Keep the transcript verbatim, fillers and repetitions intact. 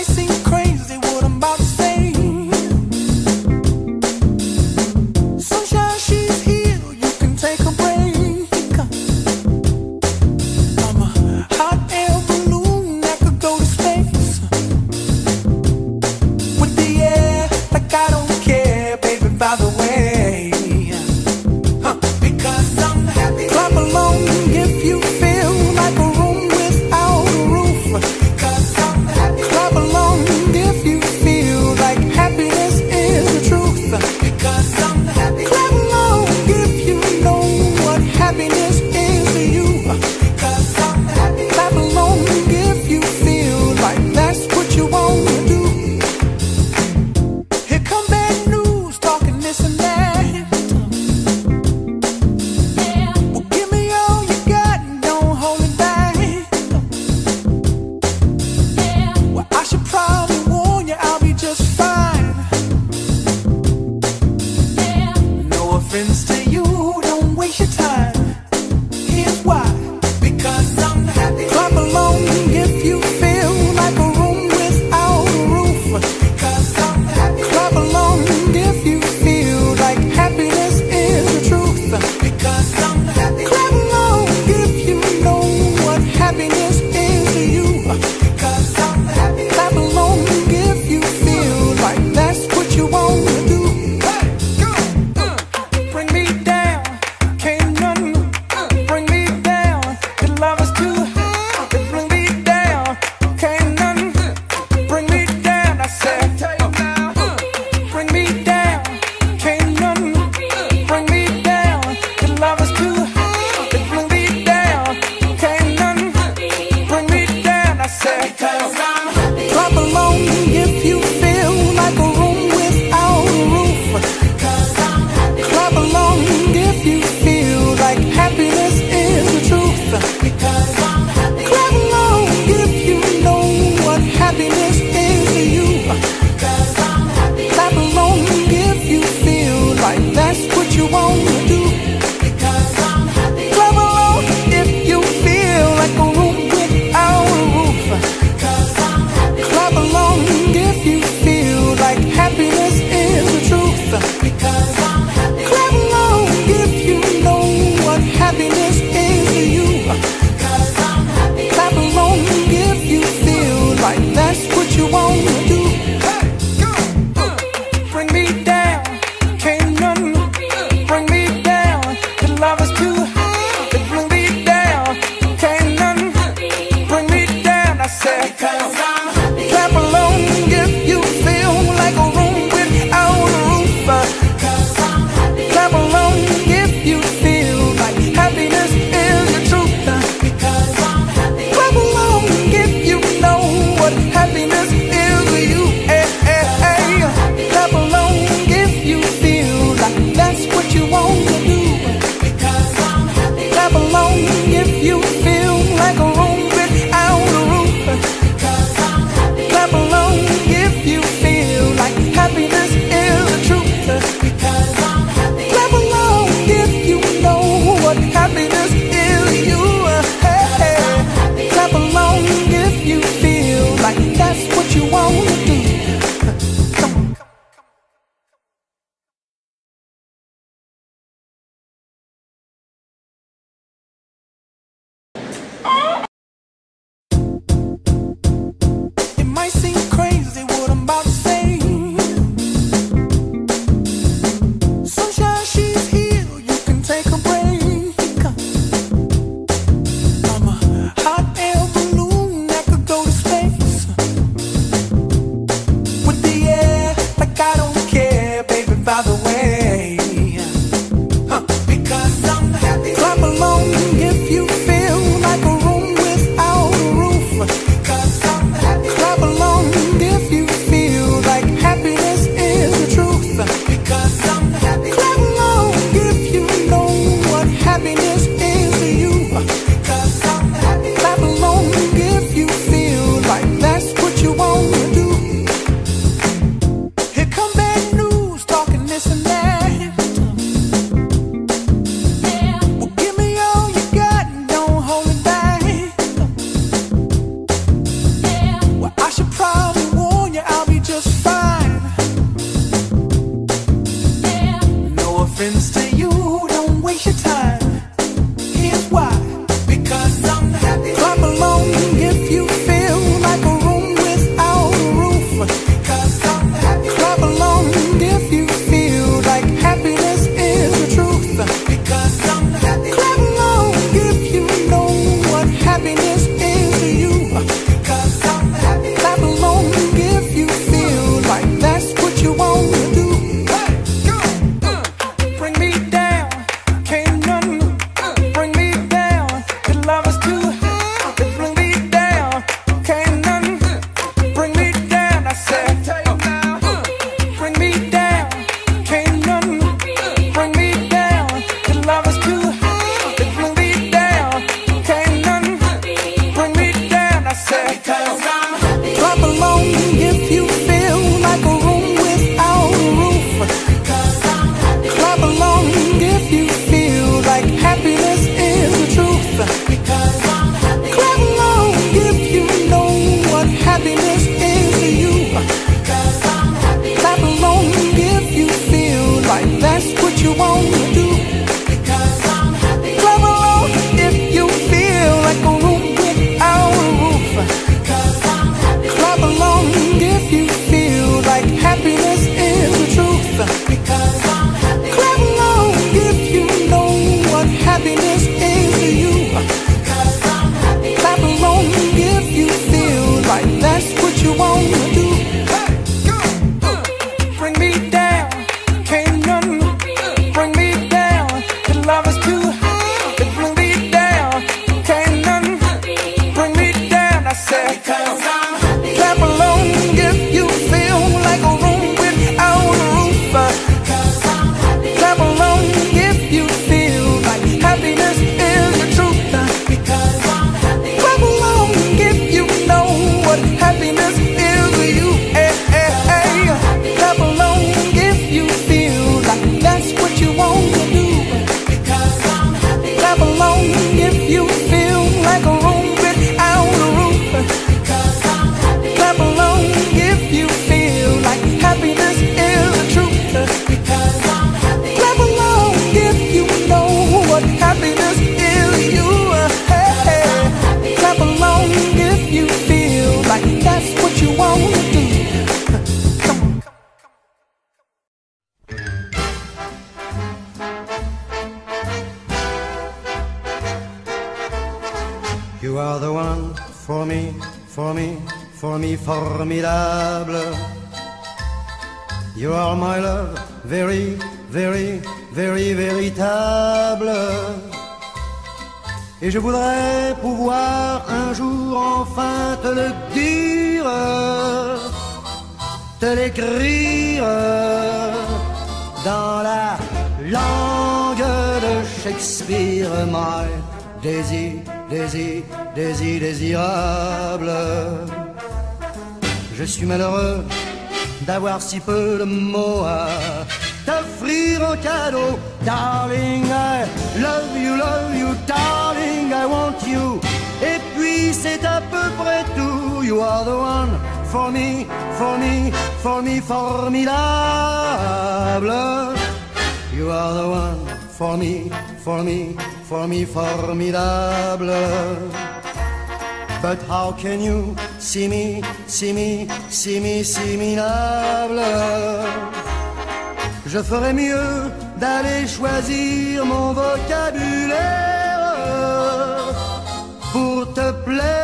Clap along waste your time. Here's why. Because I'm happy. Clap along if you feel like a room without a roof. Because I'm happy. Clap along if you feel like happiness is the truth. Because I'm happy. Clap along if you know what happiness is to you. Because I'm happy. Clap along if you feel like that's what you want to do. Hey, go, uh, bring me down, can't none uh, bring me down. The love is too high, to bring me down, can't none uh, bring me down. I said, uh, bring me down, can't none uh, bring me down. The love is too high, to bring me down, can't none uh, bring me down. I said, because I'm happy. Clap along if you feel like a room without a roof. Because I'm happy. Clap along if you feel like happiness is the truth. Because I'm happy. Clap along if you know what happiness is to you. Because I'm happy. Clap along if you feel like that's what you want to do. Because I'm happy. Clap along if you feel like a room without a roof. Because I'm happy. Clap along if you feel like happiness is the truth. Because I'm happy. Clap along if you know what happiness is to you. Because I'm happy. Clap along if you feel like that's what you want to do. Hey, go, uh, bring me down, can't none uh, bring me down. The love is too high, to bring me down, can't none uh, bring me down. I said, because I'm happy. Clap along if you feel like a room without a roof. Because I'm happy. Clap along if you feel like happiness is the truth. Because I'm happy. Clap along if you know what happiness is to you. Hey, hey, hey. Clap along if you feel like that's what you want to do. Because I'm happy. Clap along if you feel like a room without a roof. Because I'm happy. Clap along if you feel like happiness is the truth. Because I'm happy. Clap along if you know what happiness is to you. Hey, hey. Clap along if you feel like that's what you want to do. Come on. You are the one for me, for me, for me, formidable. You are my love, very, very, very véritable. Et je voudrais pouvoir un jour enfin te le dire, te l'écrire dans la langue de Shakespeare. My désir, désir, désir, désirable. Je suis malheureux d'avoir si peu de mots à t'offrir en cadeau. Darling, I love you, love you, darling, I want you. Et puis c'est à peu près tout. You are the one for me, for me, for me, formidable. You are the one for me, for me, for me, formidable. But how can you see me, see me, see me, similable? Je ferais mieux d'aller choisir mon vocabulaire pour te plaire.